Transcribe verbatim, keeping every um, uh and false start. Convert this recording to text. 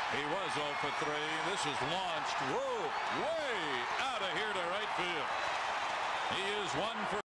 He was oh for three. This is launched. Whoa, way out of here to right field. He is one for